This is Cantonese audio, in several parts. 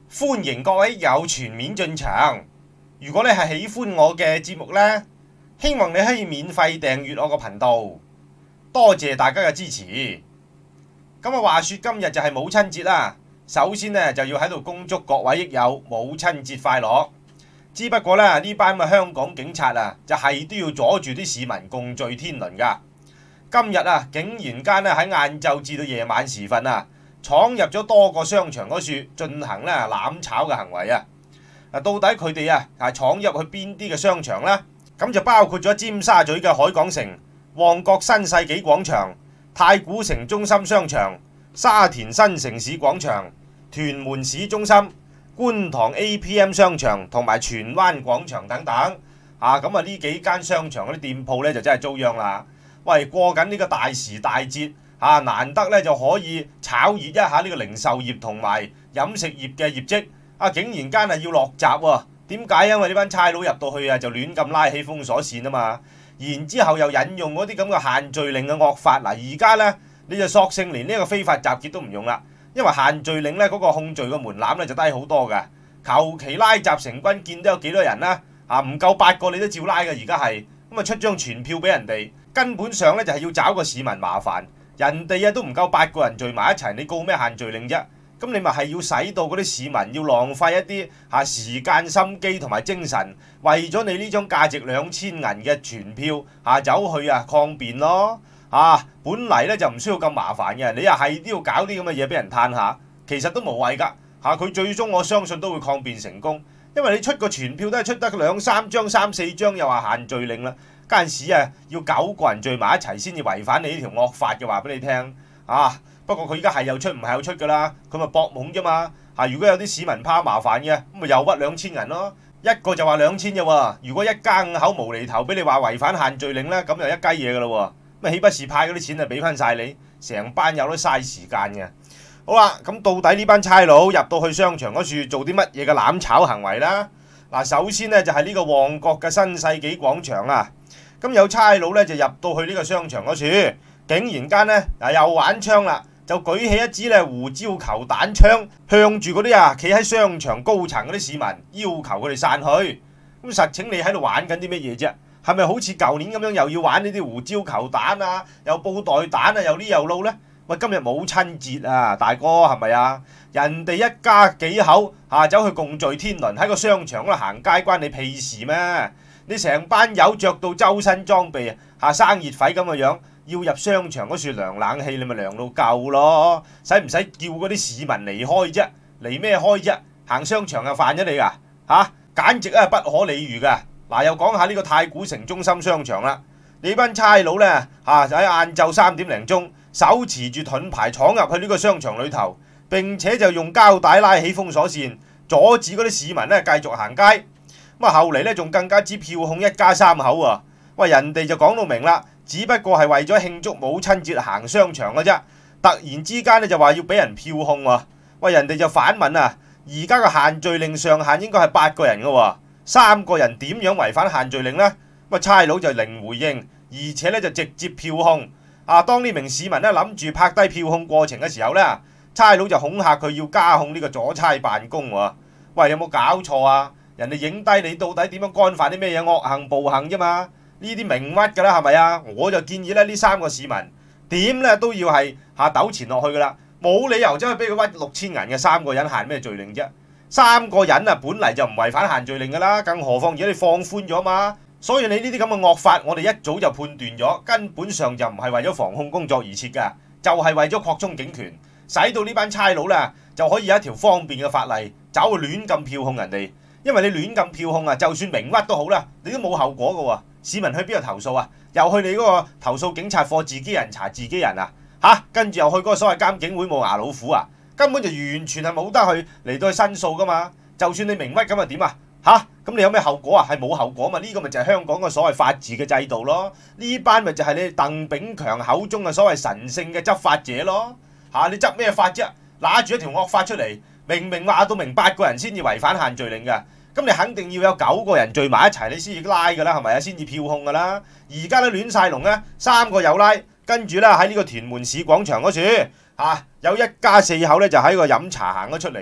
歡迎各位有全面進場。如果你係喜歡我嘅節目呢，希望你可以免費訂閱我個頻道。多謝大家嘅支持。咁啊，話說今日就係母親節啦。首先呢，就要喺度恭祝各位益友母親節快樂。之不過呢班嘅香港警察啊，就係都要阻住啲市民共聚天倫噶。今日啊，竟然間咧喺晏晝至到夜晚時分啊，闖入咗多個商場嗰處進行咧攬炒嘅行為啊！到底佢哋啊闖入去邊啲嘅商場呢？咁就包括咗尖沙咀嘅海港城、旺角新世紀廣場、太古城中心商場、沙田新城市廣場、屯門市中心、觀塘 APM 商場同埋荃灣廣場等等。咁啊呢幾間商場嗰啲店鋪咧就真係遭殃啦！喂，過緊呢個大時大節難得咧就可以炒熱一下呢個零售業同埋飲食業嘅業績，竟然間係要落閘喎！點解？因為呢班差佬入到去就亂咁拉起封鎖線啊嘛，然之後又引用嗰啲咁嘅限聚令嘅惡法。而家呢，你就索性連呢個非法集結都唔用啦，因為限聚令呢嗰個控罪嘅門檻咧就低好多嘅，求其拉閘成軍見到有幾多人啦，唔夠8個你都照拉嘅。而家係咁啊，出張傳票俾人哋。根本上咧就係要找個市民麻煩，人哋都唔夠8個人聚埋一齊，你告咩限聚令啫？咁你咪係要使到嗰啲市民要浪費一啲時間、心機同埋精神，為咗你呢張價值2000銀嘅傳票走去抗辯咯。本嚟咧就唔需要咁麻煩嘅，你又係都要搞啲咁嘅嘢俾人嘆下，其實都無謂㗎。佢最終我相信都會抗辯成功，因為你出個傳票都係出得2、3張、3、4張，又話限聚令啦。嗰陣時要9個人聚埋一齊先至違反你呢條惡法嘅，話俾你聽。不過佢而家係又出唔係又出㗎啦，佢咪搏懵啫嘛。如果有啲市民怕麻煩嘅，咁咪又屈2000銀咯。一個就話2000啫喎，如果一家5口無厘頭俾你話違反限聚令咧，咁就一雞嘢㗎咯喎。咁豈不是派嗰啲錢就俾翻晒你，成班友都嘥時間嘅。好啦，咁到底呢班差佬入到去商場嗰處做啲乜嘢嘅攬炒行為啦？首先呢，就係呢個旺角嘅新世紀廣場啊。咁有差佬咧就入到去呢個商場嗰處，竟然間咧又玩槍啦，就舉起一支咧胡椒球彈槍，向住嗰啲企喺商場高層嗰啲市民，要求佢哋散去。咁實情你喺度玩緊啲乜嘢啫？係咪好似舊年咁樣又要玩呢啲胡椒球彈又布袋彈又呢又路呢？喂，今日母親節啊，大哥係咪啊？人哋一家幾口走去共聚天倫喺個商場嗰度行街，關你屁事咩？你成班友着到周身裝備生熱痱咁嘅樣，要入商場嗰處涼冷氣，你咪涼到夠咯，使唔使叫嗰啲市民離開啫？離咩開啫？行商場就犯咗你噶簡直不可理喻噶。又講下呢個太古城中心商場啦，你班差佬呢，喺晏晝3點零鐘手持住盾牌闖入去呢個商場裏頭，並且就用膠帶拉起封鎖線，阻止嗰啲市民呢繼續行街。咁後嚟咧仲更加之票控一家3口喎。喂，人哋就講到明啦，只不過係為咗慶祝母親節行商場嘅啫。突然之間咧就話要俾人票控喎。喂，人哋就反問而家嘅限聚令上限應該係8個人嘅喎，3個人點樣違反限聚令呢？咁差佬就零回應，而且咧就直接票控。當呢名市民咧諗住拍低票控過程嘅時候咧，差佬就恐嚇佢要加控呢個阻差辦公喎。喂，有冇搞錯啊？人哋影低你到底點樣干犯啲咩嘢惡行暴行啫嘛？呢啲明屈㗎啦，係咪啊？我就建議咧呢3個市民點咧都要係糾纏落去㗎啦，冇理由真係俾佢屈6000銀嘅3個人限咩罪令啫？3個人本嚟就唔違反限聚令㗎啦，更何況而家你放寬咗嘛？所以你呢啲咁嘅惡法，我哋一早就判斷咗，根本上就唔係為咗防控工作而設㗎，就係為咗擴充警權，使到呢班差佬啦就可以有一條方便嘅法例，走去亂咁票控人哋。因為你亂咁票控就算明屈都好啦，你都冇後果㗎喎。市民去邊度投訴又去你嗰個投訴警察課，自己人查自己人跟住又去嗰個所謂監警會冇牙老虎根本就完全係冇得去嚟到去申訴㗎嘛。就算你明屈咁點咁你有咩後果係冇後果嘛？呢個咪就係香港嘅所謂法治嘅制度咯。呢班咪就係你鄧炳強口中嘅所謂神聖嘅執法者咯。你執咩法啫？拿住一條惡法出嚟，明明話到明8個人先至違反限聚令㗎。咁你肯定要有9個人聚埋一齊，你先至拉㗎啦，係咪先至票控㗎啦？而家都亂晒龍3個有拉，跟住喺呢個屯門市廣場嗰處有一家4口咧就喺個飲茶行咗出嚟，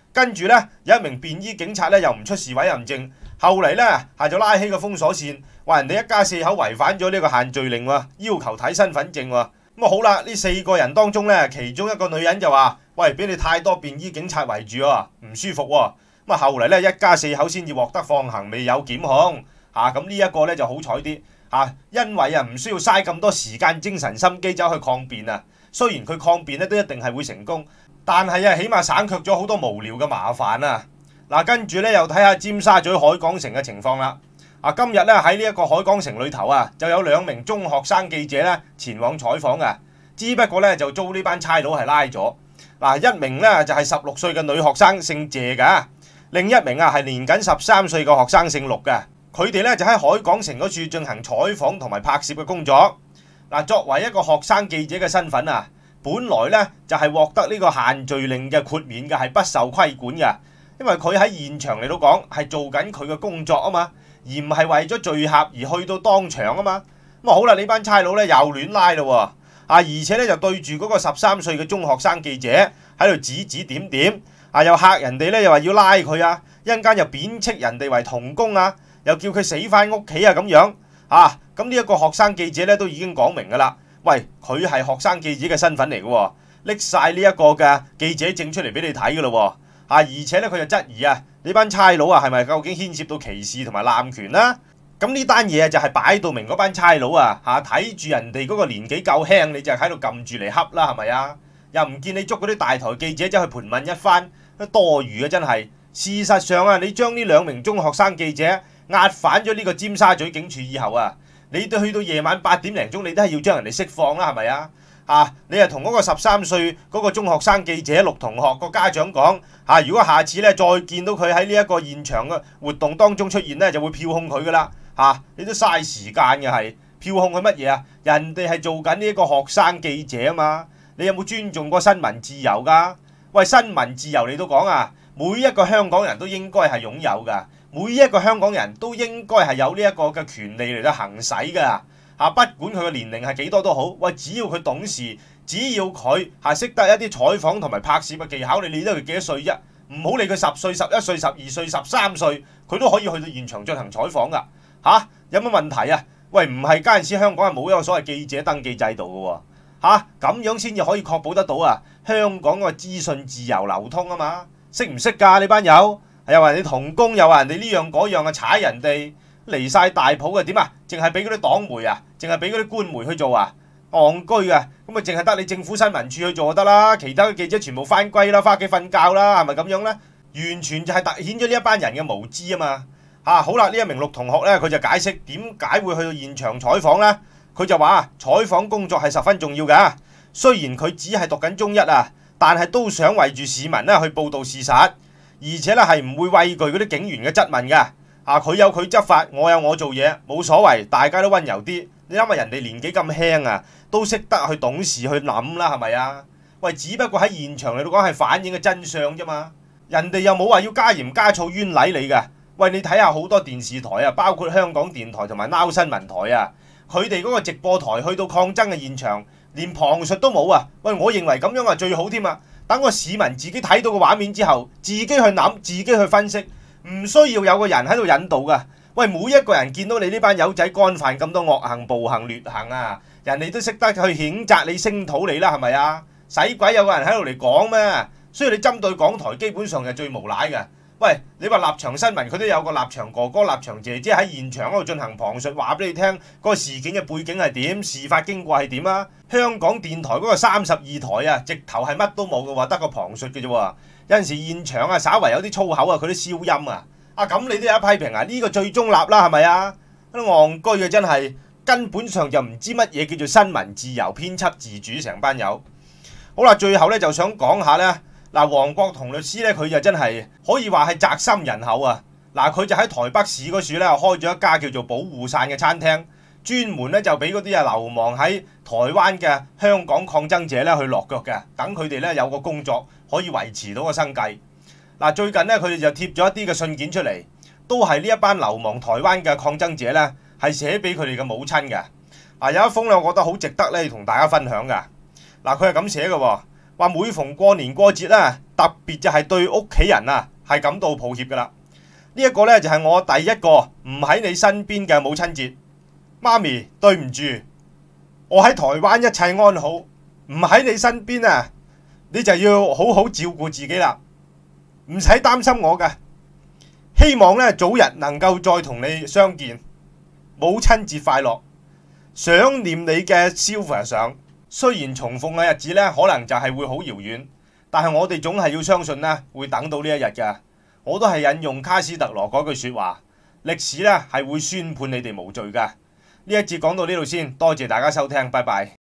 跟住呢，有一名便衣警察呢又唔出示委任證，後嚟呢就拉起個封鎖線，話人哋一家4口違反咗呢個限聚令喎，要求睇身份證喎。咁好啦，呢4個人當中呢，其中一個女人就話：喂，俾你太多便衣警察圍住喎，唔舒服喎。咁後嚟呢，一家4口先至獲得放行，未有檢控。咁呢一個呢就好彩啲因為唔需要嘥咁多時間、精神、心機走去抗辯啊。雖然佢抗辯呢都一定係會成功，但係起碼省卻咗好多無聊嘅麻煩啊。跟住呢，又睇下尖沙咀海港城嘅情況啦。今日呢，喺呢一個海港城裏頭就有2名中學生記者呢前往採訪嘅，只不過呢，就遭呢班差佬係拉咗。一名呢，就係16歲嘅女學生姓謝嘅，另一名係年僅13歲嘅學生姓陸嘅。佢哋呢，就喺海港城嗰處進行採訪同埋拍攝嘅工作。作為一個學生記者嘅身份本來呢，就係獲得呢個限聚令嘅豁免嘅，係不受規管嘅，因為佢喺現場嚟到講係做緊佢嘅工作啊嘛。而唔係為咗聚合而去到當場啊嘛。咁好啦，呢班差佬呢又亂拉咯喎，而且呢就對住嗰個13歲嘅中學生記者喺度指指點點，又嚇人哋呢，又話要拉佢一陣間又貶斥人哋為童工又叫佢死返屋企咁樣咁呢一個學生記者呢都已經講明噶啦，喂，佢係學生記者嘅身份嚟嘅喎，拎晒呢一個嘅記者證出嚟俾你睇噶咯喎，而且呢，佢就質疑呢班差佬係咪究竟牽涉到歧視同埋濫權啦？咁呢單嘢就係擺到明嗰班差佬睇住人哋嗰個年紀夠輕，你就喺度撳住嚟恰啦，係咪啊？又唔見你捉嗰啲大台記者走去盤問一番，多餘真係。事實上你將呢2名中學生記者押返咗呢個尖沙咀警署以後你都去到夜晚8點零鐘，你都係要將人哋釋放啦，係咪啊？你係同嗰個13歲嗰個中學生記者陸同學個家長講如果下次呢再見到佢喺呢一個現場嘅活動當中出現呢，就會票控佢噶啦你都嘥時間嘅，係票控佢乜嘢啊？人哋係做緊呢一個學生記者啊嘛，你有冇尊重過新聞自由噶？喂，新聞自由你都講每一個香港人都應該係擁有噶，每一個香港人都應該係有呢一個嘅權利嚟到行使噶。不管佢嘅年齡係幾多都好，喂，只要佢懂事，只要佢識得一啲採訪同埋拍攝嘅技巧，你理得佢幾多歲啫？唔好理佢10歲、11歲、12歲、13歲，佢都可以去到現場進行採訪噶。有乜問題啊？喂，唔係嗰陣時香港係冇一個所謂記者登記制度嘅喎，咁樣先至可以確保得到香港個資訊自由流通啊嘛？識唔識㗎？你班友又話人哋童工，又話人哋呢樣嗰樣踩人哋。離晒大譜嘅點淨係俾嗰啲黨媒淨係俾嗰啲官媒去做戇居咁淨係得你政府新聞處去做就得啦，其他嘅記者全部返歸啦，返屋企瞓覺啦，係咪咁樣呢？完全就係突顯咗呢一班人嘅無知啊嘛。好啦，呢一名陸同學呢，佢就解釋點解會去到現場採訪呢？佢就話採訪工作係十分重要㗎，雖然佢只係讀緊中一但係都想為住市民去報導事實，而且係唔會畏懼嗰啲警員嘅質問㗎。佢有佢執法，我有我做嘢，冇所謂，大家都溫柔啲。你諗下人哋年紀咁輕都識得去懂事去諗啦，係咪啊？喂，只不過喺現場嚟到講係反映嘅真相啫嘛，人哋又冇話要加鹽加醋冤禮你㗎。喂，你睇下好多電視台包括香港電台同埋 Now 新聞台佢哋嗰個直播台去到抗爭嘅現場，連旁述都冇喂，我認為咁樣最好添等個市民自己睇到個畫面之後，自己去諗，自己去分析。唔需要有個人喺度引導噶。喂，每一個人見到你呢班友仔干犯咁多惡行、暴行、劣行人哋都識得去譴責你、聲討你啦，係咪啊？使鬼有個人喺度嚟講咩？所以你針對港台基本上係最無賴嘅。喂，你話立場新聞佢都有個立場哥哥、立場姐姐喺現場嗰度進行旁述，話俾你聽嗰個事件嘅背景係點，事發經過係點香港電台嗰個32台直頭係乜都冇嘅喎，得個旁述嘅啫喎。有陣時現場稍為有啲粗口佢都消音咁你都有一批評呢個最中立啦，係咪都戇居嘅真係，根本上就唔知乜嘢叫做新聞自由、編輯自主，成班友。好啦，最後呢就想講下呢。黃國同律師呢，佢就真係可以話係宅心仁厚佢就喺台北市嗰處呢開咗一家叫做保護傘嘅餐廳，專門呢就俾嗰啲流亡喺台灣嘅香港抗爭者呢去落腳嘅，等佢哋呢有個工作可以維持到個生計。最近呢，佢哋就貼咗一啲嘅信件出嚟，都係呢一班流亡台灣嘅抗爭者呢係寫俾佢哋嘅母親嘅。有一封呢，我覺得好值得呢同大家分享嘅。佢係咁寫嘅。 話每逢過年過節啦，特別就係對屋企人啊係感到抱歉噶啦。呢一個呢，就係我第一個唔喺你身邊嘅母親節，媽咪對唔住，我喺台灣一切安好，唔喺你身邊啊，你就要好好照顧自己啦，唔使擔心我噶。希望呢，早日能夠再同你相見，母親節快樂！想念你嘅Sylvia上，雖然重逢嘅日子呢，可能就係會好遙遠，但係我哋總係要相信呢，會等到呢一日嘅。我都係引用卡斯特羅嗰句說話，歷史呢係會宣判你哋無罪噶。呢一節講到呢度先，多謝大家收聽，拜拜。